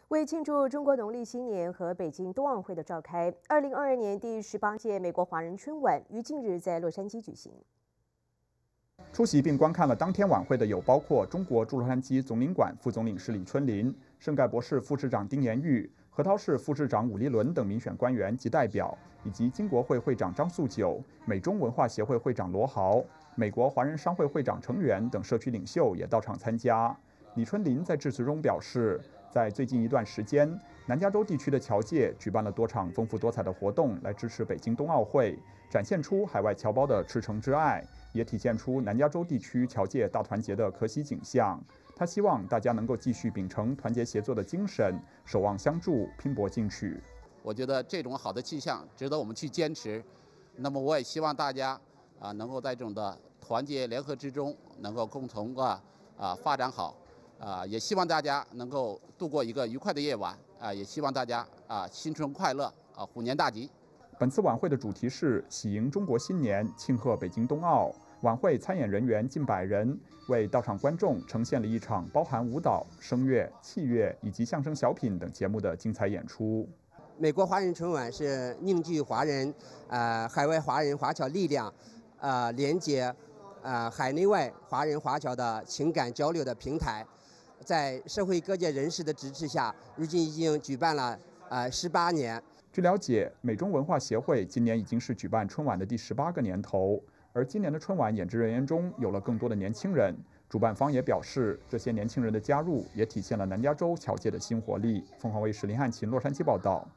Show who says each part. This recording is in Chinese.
Speaker 1: 为庆祝中国农历新年和北京冬奥会的召开，2022年第18届美国华人春晚于近日在洛杉矶举行。
Speaker 2: 出席并观看了当天晚会的有包括中国驻洛杉矶总领馆副总领事李春林、圣盖博士副市长丁延玉、核桃市副市长武立伦等民选官员及代表，以及经国会会长张素九、美中文化协会会长罗豪、美国华人商会会长程元等社区领袖也到场参加。李春林在致辞中表示，在最近一段时间，南加州地区的侨界举办了多场丰富多彩的活动，来支持北京冬奥会，展现出海外侨胞的赤诚之爱，也体现出南加州地区侨界大团结的可喜景象。他希望大家能够继续秉承团结协作的精神，守望相助，拼搏进取。
Speaker 3: 我觉得这种好的气象值得我们去坚持。那么，我也希望大家能够在这种的团结联合之中，能够共同发展好。也希望大家能够度过一个愉快的夜晚也希望大家新春快乐虎年大吉。
Speaker 2: 本次晚会的主题是喜迎中国新年，庆贺北京冬奥。晚会参演人员近100人，为到场观众呈现了一场包含舞蹈、声乐、器乐以及相声小品等节目的精彩演出。
Speaker 4: 美国华人春晚是凝聚华人、海外华人华侨力量，连接海内外华人华侨的情感交流的平台。在社会各界人士的支持下，如今已经举办了18年。
Speaker 2: 据了解，美中文化协会今年已经是举办春晚的第18个年头，而今年的春晚演职人员中有了更多的年轻人。主办方也表示，这些年轻人的加入也体现了南加州侨界的新活力。凤凰卫视林汉琴洛杉矶报道。